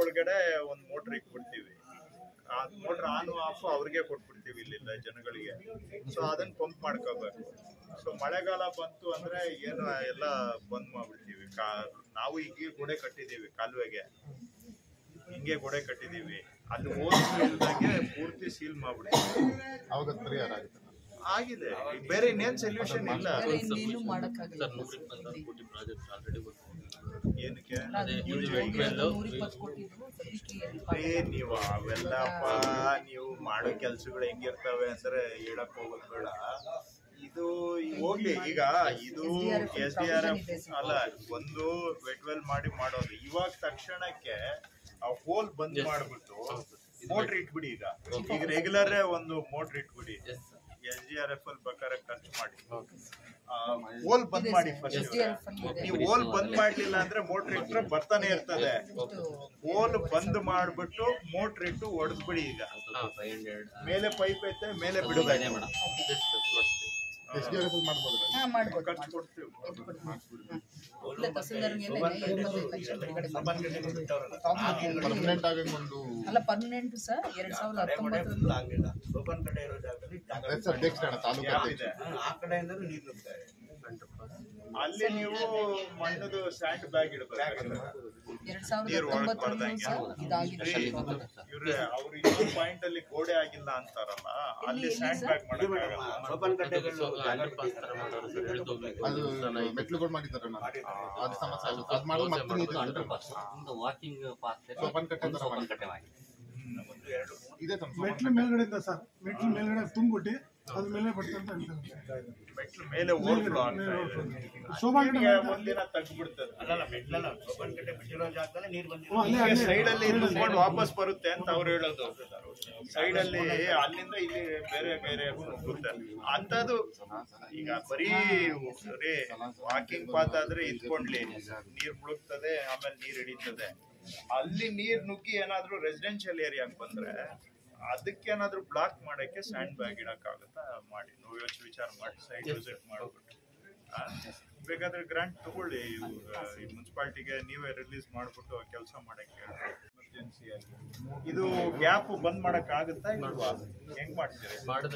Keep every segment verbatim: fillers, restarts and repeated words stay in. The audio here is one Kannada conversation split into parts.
ಒಳಗಡೆ ಒಂದು ಮೋಟರ್ ಇಟ್ಬಿಡ್ತೀವಿ. ಆ ಮೋಟರ್ ಆನ್ ಆಫ್ ಅವ್ರಿಗೆ ಕೊಟ್ಬಿಡ್ತೀವಿ ಇಲ್ಲಿಂದ ಜನಗಳಿಗೆ. ಸೊ ಅದನ್ನ ಪಂಪ್ ಮಾಡ್ಕೋಬೇಕು. ಸೊ ಮಳೆಗಾಲ ಬಂತು ಅಂದ್ರೆ ಏನು ಎಲ್ಲ ಬಂದ್ ಮಾಡ್ಬಿಡ್ತೀವಿ. ಕಾ ನಾವು ಈಗ ಗೋಡೆ ಕಟ್ಟಿದೀವಿ ಕಾಲುವೆಗೆ, ಹಿಂಗೆ ಗೋಡೆ ಕಟ್ಟಿದೀವಿ. ಅಲ್ಲಿ ಹೋದಾಗೆ ಪೂರ್ತಿ ಸೀಲ್ ಮಾಡ್ಬಿಡ್ತೀವಿ. ಆಗಿದೆ, ಬೇರೆ ಇನ್ನೇನ್ ಸೊಲ್ಯೂಷನ್ ಇಲ್ಲ. ಏನಕ್ಕೆ ನೀವು ಅವೆಲ್ಲಪ್ಪ ನೀವು ಮಾಡೋ ಕೆಲ್ಸಗಳು ಹೆಂಗಿರ್ತವೆ ಅಂದ್ರೆ ಹೇಳಕ್ ಹೋಗೋದು ಬೇಡ. ಇದು ಹೋಗ್ಲಿ, ಈಗ ಇದು ಎಸ್ ಡಿ ಆರ್ ಎಫ್ ಅಲ್ಲ, ಒಂದು ವೆಟ್ ವೆಲ್ ಮಾಡಿ ಮಾಡೋದು. ಇವಾಗ ತಕ್ಷಣಕ್ಕೆ ಆ ಹೋಲ್ ಬಂದ್ ಮಾಡ್ಬಿಟ್ಟು ಮೋಟ್ರ್ ಇಟ್ಬಿಡಿ. ಈಗ ಈಗ ರೆಗ್ಯುಲರ್ ಒಂದು ಮೋಟ್ರ್ ಇಟ್ಬಿಡಿ. ಎಸ್ ಡಿ ಆರ್ ಎಫ್ ಅಲ್ಲಿ ಬೇಕಾದ್ರೆ ಖರ್ಚು ಮಾಡಿ ಹೋಲ್ ಬಂದ್ ಮಾಡಿ ಫಸ್ಟ್. ನೀವು ಹೋಲ್ ಬಂದ್ ಮಾಡ್ಲಿಲ್ಲ ಅಂದ್ರೆ ಮೋಟ್ರ್ ಇಟ್ರೆ ಬರ್ತಾನೆ ಇರ್ತದೆ. ಹೋಲ್ ಬಂದ್ ಮಾಡ್ಬಿಟ್ಟು ಮೋಟ್ರ್ ಇಟ್ಟು ಹೊಡೆದ್ಬಿಡಿ. ಈಗ ಮೇಲೆ ಪೈಪ್ ಐತೆ, ಮೇಲೆ ಬಿಡಬೇಕು. ಅಲ್ಲ ಪರ್ಮನೆಂಟ್ ಸರ್ ಎರಡ್ ಸಾವಿರದ ಹತ್ತೊಂಬತ್ತರಲ್ಲಿ ಅಲ್ಲಿ ನೀವು ಮಣ್ಣದು ಸ್ಯಾಂಡ್ ಬ್ಯಾಗ್ ಇಡಬೇಕು. ಎರಡ್ ಸಾವಿರದ ಹತ್ತೊಂಬತ್ತರಲ್ಲಿ ಇವ್ರೆ ಅವ್ರು ಇನ್ನೊಂದು ಪಾಯಿಂಟ್ ಅಲ್ಲಿ ಗೋಡೆ ಆಗಿಲ್ಲ ಅಂತಾರಲ್ಲ, ಅಲ್ಲಿ ಸ್ಯಾಂಡ್ ಬ್ಯಾಗ್ ಮೆಟ್ಲು ಮೇಲ್ಗಡೆಯಿಂದ ಸರ್, ಮೆಟ್ಲು ಮೇಲ್ಗಡೆ ತುಂಬಿಟ್ಟು ಅದ್ರ ಮೇಲೆ ಬರ್ತಂತ ಮೆಟ್ಲು ಮೇಲೆ ಓವರ್ಫ್ಲೋ ಆಗ್ತದೆ. ಒಂದಿನ ತಗ್ಬಿಡ್ತದೆ. ಸೈಡ್ ಅಲ್ಲಿ ತುಂಬಿಕೊಂಡು ವಾಪಸ್ ಬರುತ್ತೆ ಅಂತ ಅವ್ರು ಹೇಳೋದು. ಸೈಡ್ ಅಲ್ಲಿ ಅಲ್ಲಿಂದ ಇಲ್ಲಿ ಬೇರೆ ಬೇರೆ ಹೋಗುತ್ತೆ ಅಂತದ್ದು. ಈಗ ಬರೀ ಬರೀ ವಾಕಿಂಗ್ ಪಾತ್ ಆದ್ರೆ ಇದ್ಕೊಂಡ್ಲಿ ನೀರ್ ಮುಳುಗ್ತದೆ, ಆಮೇಲೆ ನೀರ್ ಹಿಡಿತದೆ. ಅಲ್ಲಿ ನೀರ್ ನುಗ್ಗಿ ಏನಾದ್ರು ರೆಸಿಡೆನ್ಷಿಯಲ್ ಏರಿಯಾಕ್ ಬಂದ್ರೆ ಅದಕ್ಕೇನಾದ್ರೂ ಬ್ಲಾಕ್ ಮಾಡಕ್ಕೆ ಸ್ಯಾಂಡ್ ಬ್ಯಾಗ್ ಇಡಕ್ಕಾಗುತ್ತಾ ಮಾಡಿ. ನಾವು ಯೋಚನೆ ವಿಚಾರ ಮಾಡಿ ಸೈಡ್ ವಿಸಿಟ್ ಮಾಡ್ಬಿಟ್ಟು ಬೇಕಾದ್ರೆ ಗ್ರಾಂಟ್ ತಗೊಳ್ಳಿ. ಮುನ್ಸಿಪಾಲಿಟಿಗೆ ನೀವೇ ರಿಲೀಸ್ ಮಾಡ್ಬಿಟ್ಟು ಕೆಲಸ ಮಾಡಕ್ಕೆ ಎಮರ್ಜೆನ್ಸಿ ಆಗಿ. ಇದು ಗ್ಯಾಪ್ ಬಂದ್ ಮಾಡಕ್ ಆಗುತ್ತಾ ಇಲ್ವಾ? ಹೆಂಗ್ ಮಾಡ್ತೀರಿ?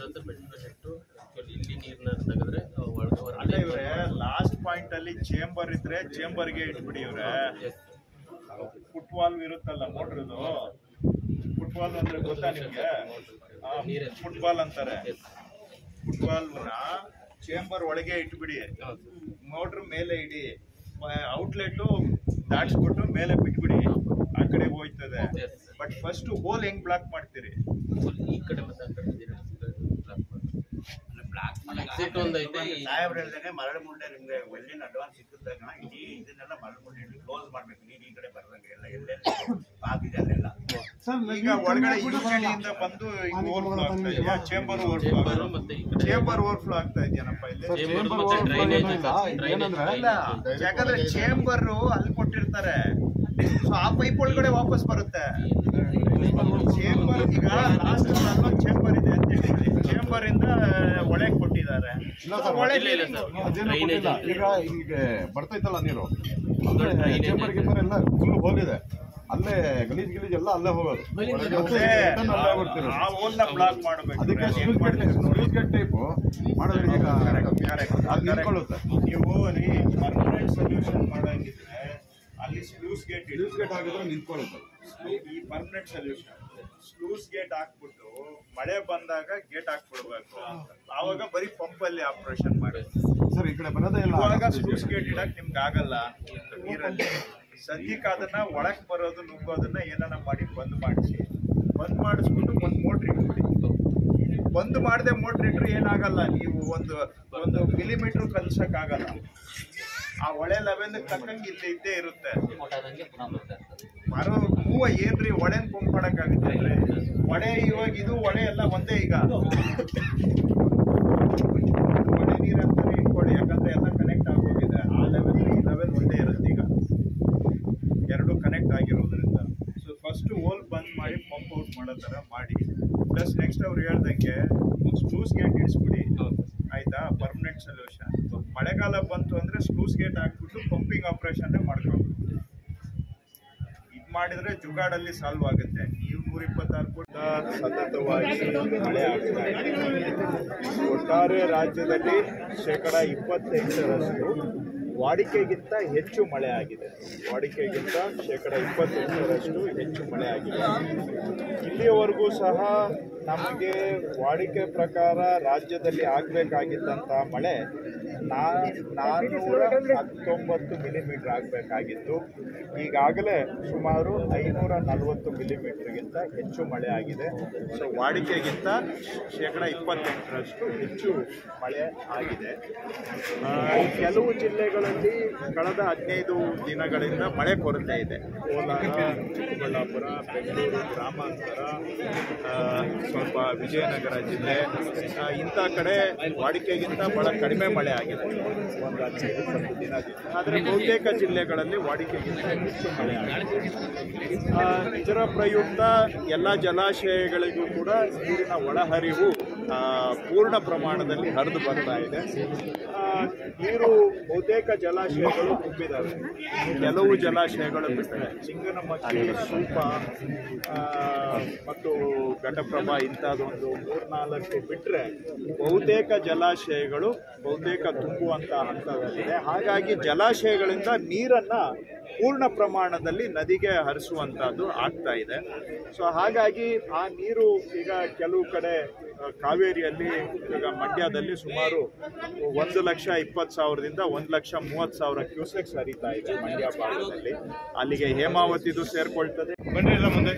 ಅಲ್ಲೇ ಇವ್ರೆ ಲಾಸ್ಟ್ ಪಾಯಿಂಟ್ ಅಲ್ಲಿ ಚೇಂಬರ್ ಇದ್ರೆ ಚೇಂಬರ್ಗೆ ಇಟ್ಬಿಡಿ. ಇವ್ರೆ ಫುಟ್ಬಾಲ್ ಇರುತ್ತಲ್ಲ ಮೋಟ್ರದು, ಫುಟ್ಬಾಲ್ ಅಂದ್ರೆ ಗೊತ್ತಾ ನಿಮ್ಗೆ? ಫುಟ್ಬಾಲ್ ಅಂತಾರೆ. ಫುಟ್ಬಾಲ್ ಚೇಂಬರ್ ಒಳಗೆ ಇಟ್ಬಿಡಿ, ಮೋಟ್ರ್ ಮೇಲೆ ಇಡಿ, ಔಟ್ಲೆಟ್ ದಾಟ್ಸ್ಬಿಟ್ಟು ಮೇಲೆ ಬಿಟ್ಬಿಡಿ, ಆ ಕಡೆ ಹೋಯ್ತದೆ. ಬಟ್ ಫಸ್ಟ್ ಹೋಲ್ ಹೆಂಗ್ ಬ್ಲಾಕ್ ಮಾಡ್ತೀರಿ? ಈ ಕಡೆ ಸಾಹೇಬ್ರು ಹೇಳ್ದಂಗೆ ಮರಳು ಮುಂಡೆ ನಿಮ್ಗೆ ಒಳ್ಳಿನ ಅಡ್ವಾನ್ಸ್ ಸಿಕ್ಕಿದಾಗ ಇಡೀ ಇದನ್ನೆಲ್ಲ ಮರಳು ಮುಂಡೆ ಕ್ಲೋಸ್ ಮಾಡ್ಬೇಕು. ನೀರು ಈ ಕಡೆ ಬರ್ದಂಗೆ ಎಲ್ಲ ಎಲ್ಲೆಲ್ಲ ಆಗಿದೆ ಅಲ್ಲೆಲ್ಲ. ಈಗ ಒಳಗಡೆ ಯುಟಿಲಿಟಿಯಿಂದ ಬಂದು ಓವರ್ಫ್ಲೋ ಆಗ್ತಾ ಇದೆಯಾ? ಚೇಂಬರ್ ಓವರ್ಫ್ಲೋ ಚೇಂಬರ್ ಓವರ್ಫ್ಲೋ ಆಗ್ತಾ ಇದೆಯೇನಪ್ಪ ಇಲ್ಲಿ? ಯಾಕಂದ್ರೆ ಚೇಂಬರ್ ಅಲ್ಲಿ ಕೊಟ್ಟಿರ್ತಾರೆ, ಸೊ ಆ ಪೈಪ್ ಒಳಗಡೆ ವಾಪಸ್ ಬರುತ್ತೆ. ಚೇಂಬರ್ ಈಗ ಲಾಸ್ಟ್ ಅಲ್ಲೊಂದು ಚೇಂಬರ್ ಇದೆ ಅಂತ ಹೇಳಿ, ಚೇಂಬರ್ ಇಂದ ಒಳಗೆ ಕೊಟ್ಟಿದ್ದಾರೆ. ಈಗ ಹಿಂಗೆ ಬರ್ತೈತಲ್ಲ ನೀರು, ಚೇಂಬರ್ ಗಿಂಬರ್ ಎಲ್ಲ ಫುಲ್ ಹೋಗಿದೆ. ಅಲ್ಲೇ ಗಲೀಜ್ ಗಿಲೀಜ್ ಎಲ್ಲ ಅಲ್ಲೇ ಹೋಗೋದು. ಬ್ಲಾಕ್ ಮಾಡಬೇಕು. ಅದಕ್ಕೆ ಸ್ಲೂಸ್ ಗೇಟ್ ಟೈಪ್ ಮಾಡೋದ್ರಿಗೆ ಅದು ನಿಂತ್ಕೊಳ್ಳುತ್ತೆ. ನೀವು ಪರ್ಮನೆಂಟ್ ಸೊಲ್ಯೂಷನ್ ಮಾಡಂಗಿದ್ರೆ ಅಲ್ಲಿ ಸ್ಲೂಸ್ ಗೇಟ್ ಸ್ಲೂಸ್ ಗೇಟ್ ಹಾಕಿದ್ರೆ ನಿಂತ್ಕೊಳ್ಳುತ್ತೆ. ಈ ಪರ್ಮನೆಂಟ್ ಸೊಲ್ಯೂಷನ್ ಸ್ಲೂಸ್ ಗೇಟ್ ಹಾಕ್ಬಿಟ್ಟು ಮಳೆ ಬಂದಾಗ ಗೇಟ್ ಹಾಕ್ಬಿಡ್ಬೇಕು. ಆವಾಗ ಬರೀ ಪಂಪ್ ಅಲ್ಲಿ ಆಪರೇಷನ್ ಮಾಡಿ ಸರ್ ಈ ಕಡೆ ಬರೋದೇ ಇಲ್ಲ. ಆವಾಗ ಸ್ಲೂಸ್ ಗೇಟ್ ಇಡಕ್ ನಿಮ್ಗೆ ಆಗಲ್ಲ ನೀರಲ್ಲಿ. ಸದ್ಯಕ್ಕೆ ಅದನ್ನ ಒಳಕ್ ಬರೋದು ನುಗ್ಗೋದನ್ನ ಏನಾನ ಮಾಡಿ ಬಂದ್ ಮಾಡಿಸಿ, ಬಂದ್ ಮಾಡಿಸ್ಬಿಟ್ಟು ಒಂದು ಮೋಟ್ರ್ ಇಟ್ಬಿಡಿ. ಬಂದ್ ಮಾಡದೆ ಮೋಟ್ರ್ ಇಟ್ರೆ ಏನಾಗಲ್ಲ. ನೀವು ಒಂದು ಒಂದು ಮಿಲಿಮೀಟರ್ ಕಲ್ಸಕ್ ಆಗಲ್ಲ. ಆ ಒಳೆ ಲೆವೆಲ್ ತಕ್ಕಂಗೆ ಇಲ್ಲೇ ಇದ್ದೇ ಇರುತ್ತೆ. ಮರೋ ಹೂವ ಏನ್ರಿ ಒಳೆನ್ ಪಂಪ್ ಮಾಡಕ್ ಆಗುತ್ತೆ ಅಂದ್ರೆ ಒಡೆ ಇವಾಗ ಇದು ಒಡೆ ಎಲ್ಲ ಒಂದೇ. ಈಗ ಒಡೆ ನೀರ್ ಅಂತಾನೆ ಇಟ್ಕೊಳ್ಳಿ, ಯಾಕಂದ್ರೆ ಎಲ್ಲ ಕನೆಕ್ಟ್ ಆಗೋಗಿದೆ. ಆ ಲೆವೆಲ್ ಈ ಲೆವೆಲ್ ಒಂದೇ ಇರುತ್ತೆ. ಈಗ ಎರಡು ಕನೆಕ್ಟ್ ಆಗಿರೋದ್ರಿಂದ ಸೊ ಫಸ್ಟ್ ಹೋಲ್ ಬಂದ್ ಮಾಡಿ ಪಂಪ್ ಔಟ್ ಮಾಡೋ ತರ ಮಾಡಿ. ಪ್ಲಸ್ ನೆಕ್ಸ್ಟ್ ಅವ್ರು ಹೇಳ್ದಂಗೆ ಸ್ಲೂಸ್ ಗೇಟ್ ಇಡಿಸ್ಬಿಡಿ, ಆಯ್ತಾ? Permanent solution. ಮಳೆಗಾಲ ಬಂತು ಅಂದ್ರೆ ಸ್ಲೂಸ್ ಗೇಟ್ ಹಾಕ್ಬಿಟ್ಟು ಪಂಪಿಂಗ್ ಆಪರೇಷನ್ ಮಾಡ್ಕೊಂಡು ಇದ್ ಮಾಡಿದ್ರೆ ಜುಗಾಡಲ್ಲಿ ಸಾಲ್ವ್ ಆಗುತ್ತೆ. ಈ ನೂರ ಇಪ್ಪತ್ತಾರು ಕೋಟಿ ಸತತವಾಗಿ ಮಳೆ ಆಗ್ತಾ ಇದೆ. ಒಟ್ಟಾರೆ ರಾಜ್ಯದಲ್ಲಿ ಶೇಕಡ ಇಪ್ಪತ್ತೆಂಟರಷ್ಟು ವಾಡಿಕೆಗಿಂತ ಹೆಚ್ಚು ಮಳೆ ಆಗಿದೆ. ವಾಡಿಕೆಗಿಂತ ಶೇಕಡ ಇಪ್ಪತ್ತೆಂಟರಷ್ಟು ಹೆಚ್ಚು ಮಳೆ ಆಗಿದೆ. ಇಲ್ಲಿಯವರೆಗೂ ಸಹ ನಮಗೆ ವಾಡಿಕೆ ಪ್ರಕಾರ ರಾಜ್ಯದಲ್ಲಿ ಆಗಬೇಕಾಗಿದ್ದಂತಹ ಮಳೆ ನಾ ನಾನ್ನೂರ ಹತ್ತೊಂಬತ್ತು ಮಿಲಿಮೀಟರ್ ಆಗಬೇಕಾಗಿತ್ತು. ಈಗಾಗಲೇ ಸುಮಾರು ಐನೂರ ನಲವತ್ತು ಮಿಲಿಮೀಟರ್ಗಿಂತ ಹೆಚ್ಚು ಮಳೆ ಆಗಿದೆ. ಸೊ ವಾಡಿಕೆಗಿಂತ ಶೇಕಡ ಇಪ್ಪತ್ತೆಂಟರಷ್ಟು ಹೆಚ್ಚು ಮಳೆ ಆಗಿದೆ. ಕೆಲವು ಜಿಲ್ಲೆಗಳಲ್ಲಿ ಕಳೆದ ಹದಿನೈದು ದಿನಗಳಿಂದ ಮಳೆ ಕೊರತೆ ಇದೆ. ಕೋಲಾರ, ಚಿಕ್ಕಬಳ್ಳಾಪುರ, ಬೆಂಗಳೂರು ಗ್ರಾಮಾಂತರ, ಸ್ವಲ್ಪ ವಿಜಯನಗರ ಜಿಲ್ಲೆ, ಇಂಥ ಕಡೆ ವಾಡಿಕೆಗಿಂತ ಬಹಳ ಕಡಿಮೆ ಮಳೆ ಆಗಿದೆ ಒಂದು ಹದಿನೈದು ಇಪ್ಪತ್ತು ದಿನದಿಂದ. ಆದರೆ ಬಹುತೇಕ ಜಿಲ್ಲೆಗಳಲ್ಲಿ ವಾಡಿಕೆಗಿಂತ ಹೆಚ್ಚು ಮಳೆ ಆಗಿದೆ. ಇದರ ಪ್ರಯುಕ್ತ ಎಲ್ಲ ಜಲಾಶಯಗಳಿಗೂ ಕೂಡ ನೀರಿನ ಒಳಹರಿವು ಪೂರ್ಣ ಪ್ರಮಾಣದಲ್ಲಿ ಹರಿದು ಬರ್ತಾ ಇದೆ. ನೀರು ಬಹುತೇಕ ಜಲಾಶಯಗಳು ತುಂಬಿದ್ದಾವೆ. ಕೆಲವು ಜಲಾಶಯಗಳು ಬಿಟ್ಟರೆ ಚಿಂಗನಮಕ್ಕಿ, ಸೂಪ ಮತ್ತು ಘಟಪ್ರಭಾ ಇಂಥದ್ದೊಂದು ಮೂರ್ನಾಲ್ಕು ಬಿಟ್ಟರೆ ಬಹುತೇಕ ಜಲಾಶಯಗಳು ಬಹುತೇಕ ತುಂಬುವಂಥ ಹಂತದಲ್ಲಿದೆ. ಹಾಗಾಗಿ ಜಲಾಶಯಗಳಿಂದ ನೀರನ್ನು ಪೂರ್ಣ ಪ್ರಮಾಣದಲ್ಲಿ ನದಿಗೆ ಹರಿಸುವಂಥದ್ದು ಆಗ್ತಾ ಇದೆ. ಸೊ ಹಾಗಾಗಿ ಆ ನೀರು ಈಗ ಕೆಲವು ಕಡೆ ಕಾವೇರಿಯಲ್ಲಿ, ಈಗ ಮಂಡ್ಯದಲ್ಲಿ ಸುಮಾರು ಒಂದು ಲಕ್ಷ ಇಪ್ಪತ್ತು ಸಾವಿರದಿಂದ ಒಂದು ಲಕ್ಷ ಮೂವತ್ತು ಸಾವಿರ ಕ್ಯೂಸೆಕ್ಸ್ ಹರಿತಾ ಇದೆ ಮಂಡ್ಯ ಭಾಗದಲ್ಲಿ. ಅಲ್ಲಿಗೆ ಹೇಮಾವತಿದು ಸೇರ್ಕೊಳ್ತದೆ. ಬನ್ನಿ ಎಲ್ಲ ಮುಂದೆ.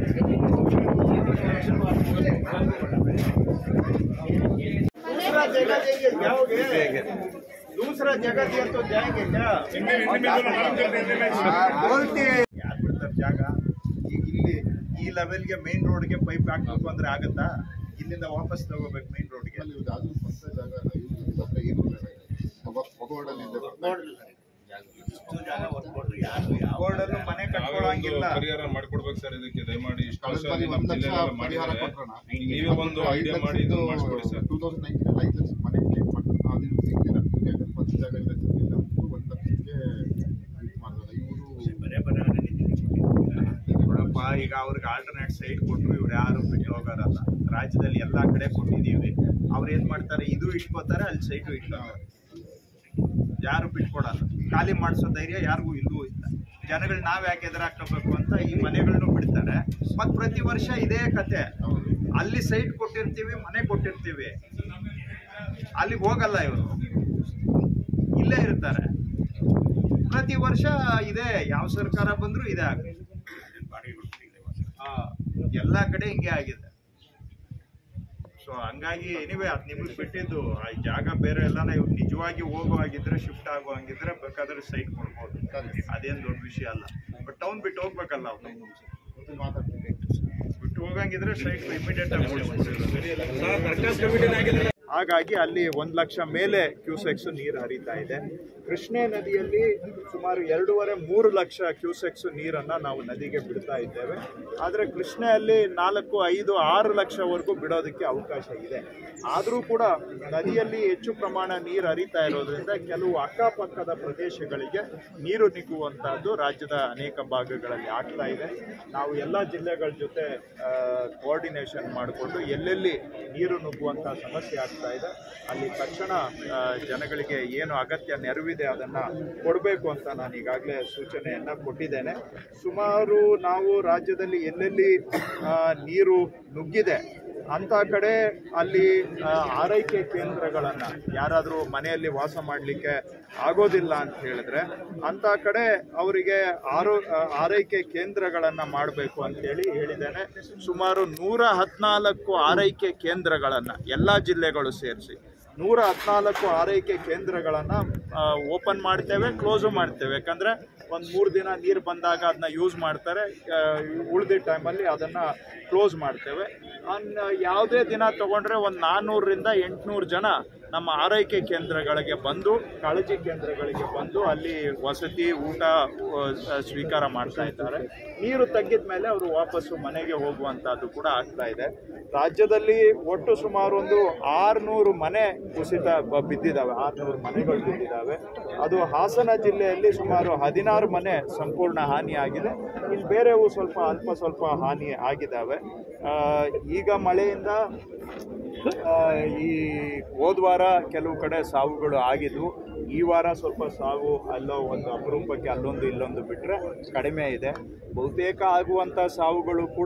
दूसरा जगह दिया तो जाएंगे क्या? बोलते ಯಾರು ಬಿಡ್ತಾರೆ ಜಾಗ? ಈಗ ಇಲ್ಲಿ ಈ ಲೆವೆಲ್ಗೆ ಮೇನ್ ರೋಡ್ಗೆ ಪೈಪ್ ಹಾಕ್ಬೇಕು ಅಂದ್ರೆ ಆಗತ್ತಾ? ಇಲ್ಲಿಂದ ವಾಪಸ್ ತಗೋಬೇಕು ಮೇನ್ ರೋಡ್ಗೆ. ಬೋರ್ಡಲ್ಲೂ ಮನೆ ಕಟ್ಕೊಳ್ಳಂಗಿಲ್ಲ. ಪರಿಹಾರ ಮಾಡ್ಕೊಡ್ಬೇಕು ಸರ್. ಇದಕ್ಕೆ ದಯಮಾಡಿ ನೀವೇ ಒಂದು ಐಡಿಯಾ ಮಾಡಿ ಇದು ಮಾಡಿಸ್ಕೊಡಿ ಸರ್. ಟೂ ತೌಸಂಡ್ ನೈನ್ಟೀನ್ ಐದು ಲಕ್ಷ ಮನೆ ಕ್ಲೇಮ್ ಮಾಡ್ತಾರೆ. ಅದನ್ನು ಸಿಕ್ಕಿಲ್ಲ. ಒಂದು ಜಾಗ ಇಲ್ಲ, ಒಂದು ಲಕ್ಷಕ್ಕೆ ಮಾಡಿದ್ರೆ ಇವರು ನೋಡಪ್ಪ, ಈಗ ಅವ್ರಿಗೆ ಆಲ್ಟರ್ನೇಟ್ ಸೈಟ್ ಕೊಟ್ಟರು ಇವ್ರು ಯಾರು ಬಿಟ್ಟು ಹೋಗೋರಲ್ಲ. ರಾಜ್ಯದಲ್ಲಿ ಎಲ್ಲ ಕಡೆ ಕೊಟ್ಟಿದ್ದೀವಿ. ಅವ್ರು ಏನು ಮಾಡ್ತಾರೆ, ಇದು ಇಟ್ಕೋತಾರೆ, ಅಲ್ಲಿ ಸೈಟು ಇಟ್ಕೋತಾರೆ. ಯಾರು ಬಿಟ್ಕೊಡಲ್ಲ. ಖಾಲಿ ಮಾಡಿಸೋ ಧೈರ್ಯ ಯಾರಿಗೂ ಇಲ್ಲೂ ಇಲ್ಲ. ಜನಗಳು ನಾವು ಯಾಕೆ ಎದುರಾಕಬೇಕು ಅಂತ ಈ ಮನೆಗಳನ್ನು ಬಿಡ್ತಾರೆ. ಮತ್ತು ಪ್ರತಿ ವರ್ಷ ಇದೇ ಕತೆ. ಅಲ್ಲಿ ಸೈಟ್ ಕೊಟ್ಟಿರ್ತೀವಿ, ಮನೆ ಕೊಟ್ಟಿರ್ತೀವಿ, ಅಲ್ಲಿಗೆ ಹೋಗಲ್ಲ ಇವರು, ಇಲ್ಲೇ ಇರ್ತಾರೆ. ಪ್ರತಿ ವರ್ಷ ಇದೇ, ಯಾವ ಸರ್ಕಾರ ಬಂದರೂ ಇದೇ ಆಗುತ್ತೆ. ಎಲ್ಲ ಕಡೆ ಹಿಂಗೆ ಆಗಿದೆ. ಸೊ ಹಂಗಾಗಿ ಎನಿವೆ ಅದು ನಿಮಗೆ ಬಿಟ್ಟಿದ್ದು. ಆ ಜಾಗ ಬೇರೆ ಎಲ್ಲ ಇವ್ರು ನಿಜವಾಗಿ ಹೋಗುವಾಗಿದ್ರೆ, ಶಿಫ್ಟ್ ಆಗುವಂಗಿದ್ರೆ ಬೇಕಾದ್ರೆ ಸೈಟ್ ಕೊಡ್ಬೋದು. ಅದೇನು ದೊಡ್ಡ ವಿಷಯ ಅಲ್ಲ. ಬಟ್ ಟೌನ್ ಬಿಟ್ಟು ಹೋಗ್ಬೇಕಲ್ಲ ಅವ್ರು. ಬಿಟ್ಟು ಹೋಗಂಗಿದ್ರೆ ಸೈಟ್ ಇಮಿಡಿಯೇಟ್ ಆಗಿ. ಹಾಗಾಗಿ ಅಲ್ಲಿ ಒಂದು ಲಕ್ಷ ಮೇಲೆ ಕ್ಯೂಸೆಕ್ಸ್ ನೀರು ಹರಿತಾ ಇದೆ. ಕೃಷ್ಣೆ ನದಿಯಲ್ಲಿ ಸುಮಾರು ಎರಡೂವರೆ ಮೂರು ಲಕ್ಷ ಕ್ಯೂಸೆಕ್ಸ್ ನೀರನ್ನು ನಾವು ನದಿಗೆ ಬಿಡ್ತಾ ಇದ್ದೇವೆ. ಆದರೆ ಕೃಷ್ಣೆಯಲ್ಲಿ ನಾಲ್ಕು ಐದು ಆರು ಲಕ್ಷವರೆಗೂ ಬಿಡೋದಕ್ಕೆ ಅವಕಾಶ ಇದೆ. ಆದರೂ ಕೂಡ ನದಿಯಲ್ಲಿ ಹೆಚ್ಚು ಪ್ರಮಾಣ ನೀರು ಹರಿತಾ ಇರೋದ್ರಿಂದ ಕೆಲವು ಅಕ್ಕಪಕ್ಕದ ಪ್ರದೇಶಗಳಿಗೆ ನೀರು ನಿಕ್ಕುವಂಥದ್ದು ರಾಜ್ಯದ ಅನೇಕ ಭಾಗಗಳಲ್ಲಿ ಆಗ್ತಾ ಇದೆ. ನಾವು ಎಲ್ಲ ಜಿಲ್ಲೆಗಳ ಜೊತೆ ಕೋಆರ್ಡಿನೇಷನ್ ಮಾಡಿಕೊಂಡು ಎಲ್ಲೆಲ್ಲಿ ನೀರು ನುಗ್ಗುವಂಥ ಸಮಸ್ಯೆ ಆಗ್ತಾ ಇದೆ ಅಲ್ಲಿ ತಕ್ಷಣ ಜನಗಳಿಗೆ ಏನು ಅಗತ್ಯ ನೆರವಿದೆ ಅದನ್ನು ಕೊಡಬೇಕು ಅಂತ ನಾನು ಈಗಾಗಲೇ ಸೂಚನೆಯನ್ನು ಕೊಟ್ಟಿದ್ದೇನೆ. ಸುಮಾರು ನಾವು ರಾಜ್ಯದಲ್ಲಿ ಎಲ್ಲೆಲ್ಲಿ ನೀರು ನುಗ್ಗಿದೆ ಅಂಥ ಕಡೆ ಅಲ್ಲಿ ಆರೈಕೆ ಕೇಂದ್ರಗಳನ್ನು, ಯಾರಾದರೂ ಮನೆಯಲ್ಲಿ ವಾಸ ಮಾಡಲಿಕ್ಕೆ ಆಗೋದಿಲ್ಲ ಅಂತ ಹೇಳಿದ್ರೆ ಅಂಥ ಕಡೆ ಅವರಿಗೆ ಆರೋ ಆರೈಕೆ ಕೇಂದ್ರಗಳನ್ನು ಮಾಡಬೇಕು ಅಂತೇಳಿ ಹೇಳಿದ್ದೇನೆ. ಸುಮಾರು ನೂರ ಹದಿನಾಲ್ಕು ಆರೈಕೆ ಕೇಂದ್ರಗಳನ್ನು ಎಲ್ಲ ಜಿಲ್ಲೆಗಳು ಸೇರಿಸಿ ನೂರ ಹದಿನಾಲ್ಕು ಆರೈಕೆ ಕೇಂದ್ರಗಳನ್ನು ಓಪನ್ ಮಾಡ್ತೇವೆ, ಕ್ಲೋಸು ಮಾಡ್ತೇವೆ. ಯಾಕಂದರೆ ಒಂದು ಮೂರು ದಿನ ನೀರು ಬಂದಾಗ ಅದನ್ನ ಯೂಸ್ ಮಾಡ್ತಾರೆ, ಉಳಿದ ಟೈಮಲ್ಲಿ ಅದನ್ನು ಕ್ಲೋಸ್ ಮಾಡ್ತೇವೆ. ಅನ್ ಯಾವುದೇ ದಿನ ತೊಗೊಂಡ್ರೆ ಒಂದು ನಾನ್ನೂರರಿಂದ ಎಂಟುನೂರು ಜನ ನಮ್ಮ ಆರೈಕೆ ಕೇಂದ್ರಗಳಿಗೆ ಬಂದು, ಕಾಳಜಿ ಕೇಂದ್ರಗಳಿಗೆ ಬಂದು ಅಲ್ಲಿ ವಸತಿ ಊಟ ಸ್ವೀಕಾರ ಮಾಡ್ತಾ ಇದ್ದಾರೆ. ನೀರು ತಗ್ಗಿದ ಮೇಲೆ ಅವರು ವಾಪಸ್ಸು ಮನೆಗೆ ಹೋಗುವಂಥದ್ದು ಕೂಡ ಆಗ್ತಾ ಇದೆ. ರಾಜ್ಯದಲ್ಲಿ ಒಟ್ಟು ಸುಮಾರು ಒಂದು ಆರುನೂರು ಮನೆ ಕುಸಿತ ಬಿದ್ದಿದ್ದಾವೆ, ಆರುನೂರು ಮನೆಗಳು ಬಿದ್ದಿದ್ದಾವೆ. ಅದು ಹಾಸನ ಜಿಲ್ಲೆಯಲ್ಲಿ ಸುಮಾರು ಹದಿನಾರು ಮನೆ ಸಂಪೂರ್ಣ ಹಾನಿಯಾಗಿದೆ. ಇನ್ನು ಬೇರೆವು ಸ್ವಲ್ಪ ಅಲ್ಪ ಸ್ವಲ್ಪ ಹಾನಿ ಆಗಿದ್ದಾವೆ. ಈಗ ಮಳೆಯಿಂದ ಈ ಹೋದ ವಾರ ಕೆಲವು ಕಡೆ ಸಾವುಗಳು ಆಗಿದ್ವು. ಈ ವಾರ ಸ್ವಲ್ಪ ಸಾವು ಅಲ್ಲೋ ಒಂದು ಅಪರೂಪಕ್ಕೆ ಅಲ್ಲೊಂದು ಇಲ್ಲೊಂದು ಬಿಟ್ಟರೆ ಕಡಿಮೆ ಇದೆ. ಬಹುತೇಕ ಆಗುವಂಥ ಸಾವುಗಳು ಕೂಡ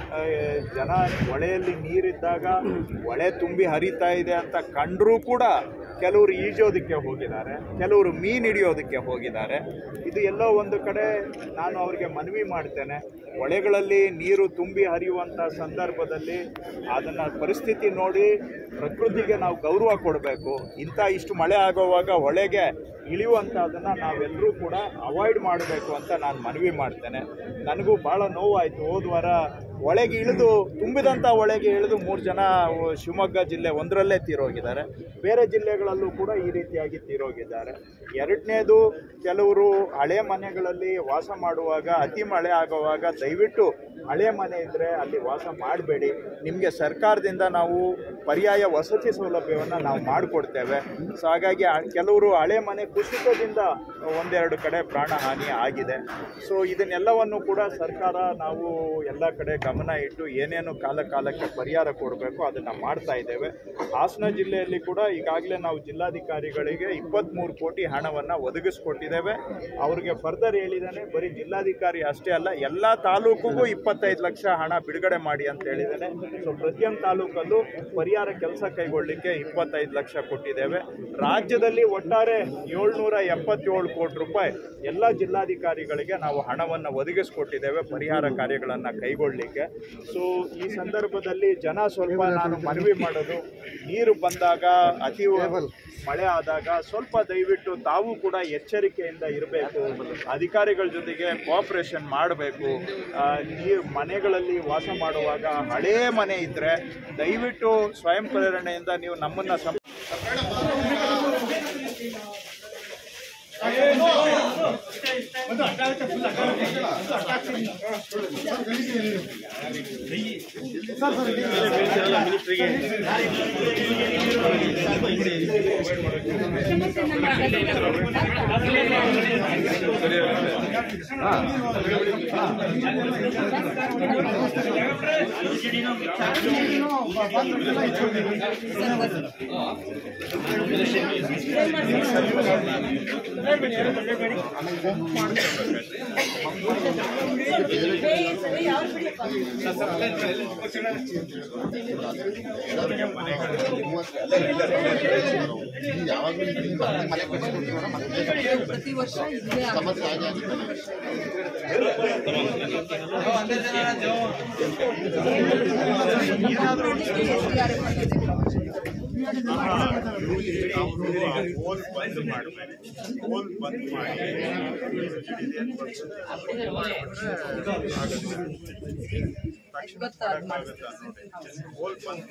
ಜನ ಹೊಳೆಯಲ್ಲಿ ನೀರಿದ್ದಾಗ ಹೊಳೆ ತುಂಬಿ ಹರಿತಾ ಇದೆ ಅಂತ ಕಂಡರೂ ಕೂಡ ಕೆಲವರು ಈಜೋದಕ್ಕೆ ಹೋಗಿದ್ದಾರೆ, ಕೆಲವರು ಮೀನು ಹಿಡಿಯೋದಕ್ಕೆ ಹೋಗಿದ್ದಾರೆ. ಇದು ಎಲ್ಲೋ ಒಂದು ಕಡೆ ನಾನು ಅವರಿಗೆ ಮನವಿ ಮಾಡ್ತೇನೆ, ಹೊಳೆಗಳಲ್ಲಿ ನೀರು ತುಂಬಿ ಹರಿಯುವಂಥ ಸಂದರ್ಭದಲ್ಲಿ ಅದನ್ನು ಪರಿಸ್ಥಿತಿ ನೋಡಿ ಪ್ರಕೃತಿಗೆ ನಾವು ಗೌರವ ಕೊಡಬೇಕು. ಇಂಥ ಇಷ್ಟು ಮಳೆ ಆಗೋವಾಗ ಹೊಳೆಗೆ ಇಳಿಯುವಂಥದ್ದನ್ನು ನಾವೆಲ್ಲರೂ ಕೂಡ ಅವಾಯ್ಡ್ ಮಾಡಬೇಕು ಅಂತ ನಾನು ಮನವಿ ಮಾಡ್ತೇನೆ. ನನಗೂ ಭಾಳ ನೋವಾಯಿತು. ಹೋದ ವಾರ ಹೊಳೆಗೆ ಇಳಿದು ತುಂಬಿದಂಥ ಹೊಳೆಗೆ ಇಳಿದು ಮೂರು ಜನ ಶಿವಮೊಗ್ಗ ಜಿಲ್ಲೆ ಒಂದರಲ್ಲೇ ತೀರೋಗಿದ್ದಾರೆ. ಬೇರೆ ಜಿಲ್ಲೆಗಳಲ್ಲೂ ಕೂಡ ಈ ರೀತಿಯಾಗಿ ತೀರೋಗಿದ್ದಾರೆ. ಎರಡನೇದು, ಕೆಲವರು ಹಳೆ ಮನೆಗಳಲ್ಲಿ ವಾಸ ಮಾಡುವಾಗ ಅತಿ ಮಳೆ ಆಗುವಾಗ ದಯವಿಟ್ಟು ಹಳೆ ಮನೆ ಇದ್ದರೆ ಅಲ್ಲಿ ವಾಸ ಮಾಡಬೇಡಿ. ನಿಮಗೆ ಸರ್ಕಾರದಿಂದ ನಾವು ಪರ್ಯಾಯ ವಸತಿ ಸೌಲಭ್ಯವನ್ನು ನಾವು ಮಾಡಿಕೊಡ್ತೇವೆ. ಸೊ ಹಾಗಾಗಿ ಕೆಲವರು ಹಳೆ ಮನೆ ಕುಸಿತದಿಂದ ಒಂದೆರಡು ಕಡೆ ಪ್ರಾಣ ಹಾನಿ ಆಗಿದೆ. ಸೊ ಇದನ್ನೆಲ್ಲವನ್ನು ಕೂಡ ಸರ್ಕಾರ ನಾವು ಎಲ್ಲ ಕಡೆ ಗಮನ ಇಟ್ಟು ಏನೇನು ಕಾಲ ಕಾಲಕ್ಕೆ ಪರಿಹಾರ ಕೊಡಬೇಕು ಅದನ್ನು ಮಾಡ್ತಾ ಇದ್ದೇವೆ. ಹಾಸನ ಜಿಲ್ಲೆಯಲ್ಲಿ ಕೂಡ ಈಗಾಗಲೇ ನಾವು ಜಿಲ್ಲಾಧಿಕಾರಿಗಳಿಗೆ ಇಪ್ಪತ್ತ್ಮೂರು ಕೋಟಿ ಹಣವನ್ನು ಒದಗಿಸ್ಕೊಟ್ಟಿದ್ದೇವೆ. ಅವ್ರಿಗೆ ಫರ್ದರ್ ಹೇಳಿದ್ದಾನೆ, ಬರೀ ಜಿಲ್ಲಾಧಿಕಾರಿ ಅಷ್ಟೇ ಅಲ್ಲ, ಎಲ್ಲ ತಾಲೂಕಿಗೂ ಇಪ್ಪತ್ತೈದು ಲಕ್ಷ ಹಣ ಬಿಡುಗಡೆ ಮಾಡಿ ಅಂತ ಹೇಳಿದ್ದೇನೆ. ಸೊ ಪ್ರತಿಯೊಂದು ತಾಲೂಕಲ್ಲೂ ಪರಿಹಾರ ಕೆಲಸ ಕೈಗೊಳ್ಳಲಿಕ್ಕೆ ಇಪ್ಪತ್ತೈದು ಲಕ್ಷ ಕೊಟ್ಟಿದ್ದೇವೆ. ರಾಜ್ಯದಲ್ಲಿ ಒಟ್ಟಾರೆ ಏಳ್ನೂರ ಎಪ್ಪತ್ತೇಳು ಕೋಟಿ ರೂಪಾಯಿ ಎಲ್ಲ ಜಿಲ್ಲಾಧಿಕಾರಿಗಳಿಗೆ ನಾವು ಹಣವನ್ನು ಒದಗಿಸ್ಕೊಟ್ಟಿದ್ದೇವೆ ಪರಿಹಾರ ಕಾರ್ಯಗಳನ್ನು ಕೈಗೊಳ್ಳಲಿಕ್ಕೆ. ಸೊ ಈ ಸಂದರ್ಭದಲ್ಲಿ ಜನ ಸ್ವಲ್ಪ ನಾನು ಮನವಿ ಮಾಡೋದು, ನೀರು ಬಂದಾಗ ಅತಿ ಮಳೆ ಆದಾಗ ಸ್ವಲ್ಪ ದಯವಿಟ್ಟು ತಾವು ಕೂಡ ಎಚ್ಚರಿಕೆಯಿಂದ ಇರಬೇಕು. ಅಧಿಕಾರಿಗಳ ಜೊತೆಗೆ ಕೋಆಪರೇಷನ್ ಮಾಡಬೇಕು. ನೀರು ಮನೆಗಳಲ್ಲಿ ವಾಸ ಮಾಡುವಾಗ ಹಳೇ ಮನೆ ಇದ್ದರೆ ದಯವಿಟ್ಟು ಸ್ವಯಂ ಪ್ರೇರಣೆಯಿಂದ ನೀವು ನಮ್ಮನ್ನು ಸಂ ಪ್ರತಿ ವರ್ಷ ಇದೇ ಹೋಲ್ ಬಂದ್ ಮಾಡಬೇಕು. ಹೋಲ್ ಬಂದ್ ಮಾಡಿ ಹೋಲ್ ಬಂದ್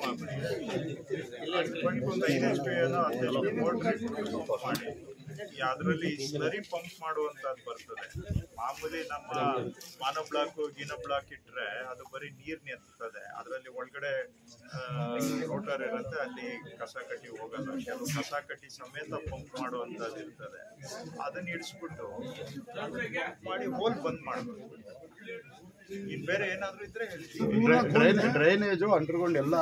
ಮಾಡಿ ಐದಷ್ಟು ಏನೋ ಹದಿನೈದು ಮೋಟ್ರ್ ಮಾಡಿ ಅದರಲ್ಲಿ ಸ್ಲರಿ ಪಂಪ್ ಮಾಡುವಂತದ್ದು ಬರ್ತದೆ. ಮಾಮೂಲಿ ನಮ್ಮ ಮಾನವ ಬ್ಲಾಕ್ ಗಿನ ಬ್ಲಾಕ್ ಇಟ್ಟರೆ ಅದು ಬರೀ ನೀರು ನಿಂತದೆ. ಅದರಲ್ಲಿ ಒಳಗಡೆ ರೋಟರ್ ಇರುತ್ತೆ, ಅಲ್ಲಿ ಕಸ ಕಟ್ಟಿ ಹೋಗಲ್ಲ. ಕೆಲವು ಕಸ ಕಟ್ಟಿ ಸಮೇತ ಪಂಪ್ ಮಾಡುವಂಥದ್ದು ಇರ್ತದೆ. ಅದನ್ನ ಇಡಿಸ್ಬಿಟ್ಟು ಮಾಡಿ ಹೋಲ್ ಬಂದ್ ಮಾಡಬೇಕು. ಇನ್ ಬೇರೆ ಏನಾದ್ರು ಇದ್ರೆ ಡ್ರೈನೇಜು ಅಂಡರ್ಗ್ರೌಂಡ್ ಎಲ್ಲ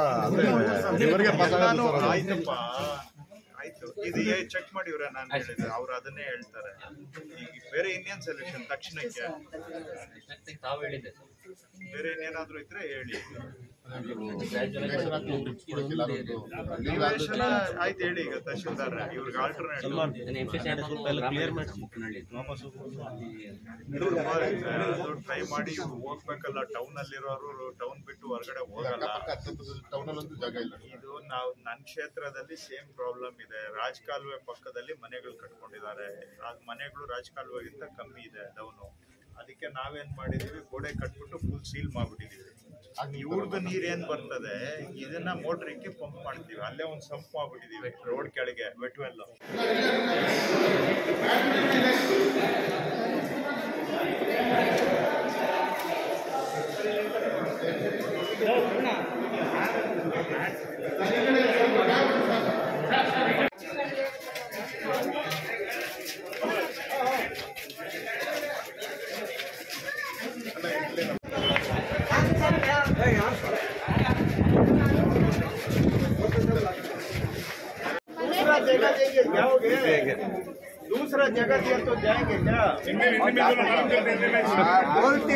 ಆಯ್ತಪ್ಪ, ಆಯ್ತು. ಇದು ಚೆಕ್ ಮಾಡಿವ್ರೆ ನಾನು ಹೇಳಿದ್ರೆ ಅವ್ರು ಅದನ್ನೇ ಹೇಳ್ತಾರೆ. ಈಗ ಬೇರೆ ಇನ್ನೇನ್ ಸೊಲ್ಯೂಷನ್ ತಕ್ಷಣಕ್ಕೆ ಬೇರೆ ಏನೇನಾದ್ರು ಇದ್ರೆ ಹೇಳಿ. ಆಯ್ತು ಹೇಳಿ. ಈಗ ತಹಶೀಲ್ದಾರ್ ಇವ್ರಿಗೆ ಆಲ್ಟರ್ನೇಟ್ ಟ್ರೈ ಮಾಡಿ. ಇವ್ರು ಹೋಗ್ಬೇಕಲ್ಲ, ಟೌನ್ ಅಲ್ಲಿರೋರು ಟೌನ್ ಬಿಟ್ಟು ಹೊರಗಡೆ ಹೋಗಲ್ಲ. ಇದು ನಾವು ನನ್ನ ಕ್ಷೇತ್ರದಲ್ಲಿ ಸೇಮ್ ಪ್ರಾಬ್ಲಮ್ ಇದೆ. ರಾಜಕಾಲುವೆ ಪಕ್ಕದಲ್ಲಿ ಮನೆಗಳು ಕಟ್ಕೊಂಡಿದ್ದಾರೆ. ಮನೆಗಳು ರಾಜಕಾಲುವೆಗಿಂತ ಕಮ್ಮಿ ಇದೆ ಡೌನು. ಅದಕ್ಕೆ ನಾವೇನ್ ಮಾಡಿದೀವಿ, ಗೋಡೆ ಕಟ್ಬಿಟ್ಟು ಫುಲ್ ಸೀಲ್ ಮಾಡ್ಬಿಟ್ಟಿದೀವಿ. ಇವ್ರದ್ದು ನೀರೇನ್ ಬರ್ತದೆ ಇದನ್ನ ಮೋಟ್ರಿಗೆ ಪಂಪ್ ಮಾಡ್ತೀವಿ. ಅಲ್ಲೇ ಒಂದು ಸಂಪ್ ಮಾಡ್ಬಿಟ್ಟಿದೀವಿ ರೋಡ್ ಕೆಳಗೆ ವೆಟ್ವೆಲ್. तो जाएंगे क्या बोलते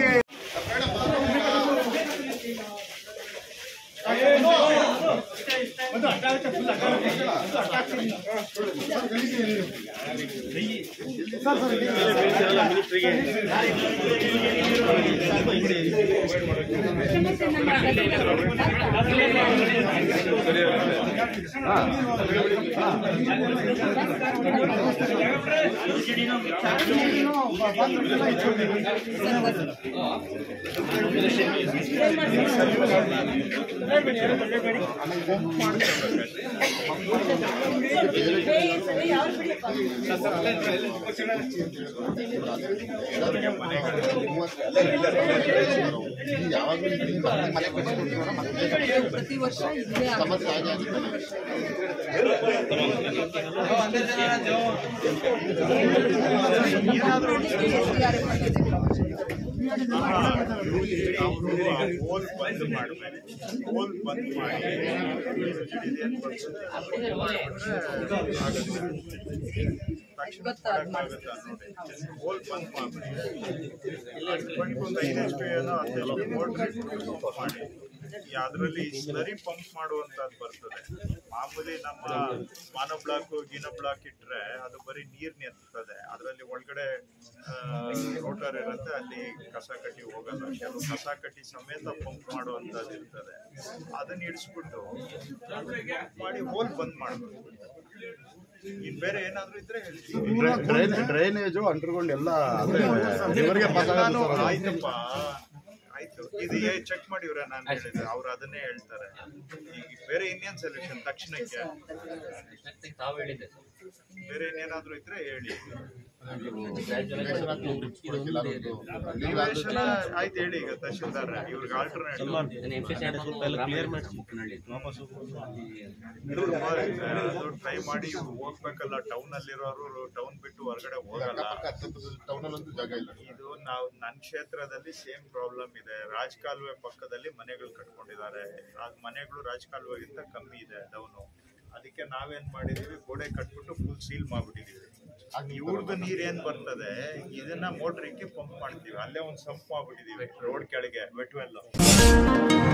ಪ್ರತಿ ವರ್ಷ ಇದೇ ಹೋಲ್ ಬಂದ್ ಮಾಡಬೇಕು ಹೋಲ್ ಬಂದ್ ಮಾಡಿ ಹೋಲ್ ಬಂದ್ ಮಾಡಿ ಒಂದು ಐದು ಎಚ್ ಪಿ ಏನೋ ಹತ್ತು ಮೋಟರ್ ಮಾಡಿ ಅದರಲ್ಲಿ ಸ್ಲರಿ ಪಂಪ್ ಮಾಡುವಂತದ್ದು ಬರ್ತದೆ. ಮಾಮೂಲಿ ನಮ್ಮ ಮಾನೋ ಬ್ಲಾಕ್ ಗಿನೋ ಬ್ಲಾಕ್ ಇಟ್ರೆ ಅದು ಬರೀ ನೀರ್ ನಿಂತದೆ, ಅದರಲ್ಲಿ ಒಳಗಡೆ ರೋಟರ್ ಇರುತ್ತೆ, ಅಲ್ಲಿ ಕಸ ಕಟ್ಟಿ ಹೋಗಲ್ಲ. ಕೆಲವು ಕಸ ಕಟ್ಟಿ ಸಮೇತ ಪಂಪ್ ಮಾಡುವಂತದ್ದು ಇರ್ತದೆ. ಅದನ್ನ ಇಡಿಸ್ಬಿಟ್ಟು ಮಾಡಿ ಹೋಲ್ ಬಂದ್ ಮಾಡಬೇಕು. ಇನ್ ಬೇರೆ ಏನಾದ್ರು ಇದ್ರೆ ಡ್ರೈನೇಜು ಅಂಡರ್ಗ್ರೌಂಡ್ ಎಲ್ಲ ಆಯ್ತಪ್ಪ ಆಯ್ತು, ಇದು ಚೆಕ್ ಮಾಡಿವ್ರ ನಾನು ಹೇಳಿದ್ರೆ ಅವ್ರು ಅದನ್ನೇ ಹೇಳ್ತಾರೆ. ಈಗ ಬೇರೆ ಇನ್ನೇನ್ ಸೊಲ್ಯೂಷನ್ ತಕ್ಷಣಕ್ಕೆ ಬೇರೆ ಇನ್ನೇನಾದ್ರು ಇದ್ರೆ ಹೇಳಿ. ಆಯ್ತು ಹೇಳಿ ಈಗ ತಹಶೀಲ್ದಾರ್ ಇವ್ರಿಗೆ ಆಲ್ಟರ್ನೇಟ್ ಟ್ರೈ ಮಾಡಿ ಇವ್ರು ಹೋಗ್ಬೇಕಲ್ಲ. ಟೌನ್ ಅಲ್ಲಿರೋರು ಟೌನ್ ಬಿಟ್ಟು ಹೊರಗಡೆ ಹೋಗಲ್ಲ. ಇದು ನಾವು ನನ್ನ ಕ್ಷೇತ್ರದಲ್ಲಿ ಸೇಮ್ ಪ್ರಾಬ್ಲಮ್ ಇದೆ. ರಾಜಕಾಲುವೆ ಪಕ್ಕದಲ್ಲಿ ಮನೆಗಳು ಕಟ್ಕೊಂಡಿದ್ದಾರೆ. ಮನೆಗಳು ರಾಜಕಾಲುವೆಗಿಂತ ಕಮ್ಮಿ ಇದೆ ಡೌನು. ಅದಕ್ಕೆ ನಾವೇನ್ ಮಾಡಿದೀವಿ, ಗೋಡೆ ಕಟ್ಬಿಟ್ಟು ಫುಲ್ ಸೀಲ್ ಮಾಡ್ಬಿಟ್ಟಿದೀವಿ. ಇವ್ರದ್ದು ನೀರ್ ಏನ್ ಬರ್ತದೆ ಇದನ್ನ ಮೋಟ್ರಿಗೆ ಪಂಪ್ ಮಾಡ್ತೀವಿ. ಅಲ್ಲೇ ಒಂದ್ ಸಂಪ್ ಮಾಡ್ಬಿಟ್ಟಿದೀವಿ ರೋಡ್ ಕೆಳಗೆ ವೆಟ್ವೆಲ್.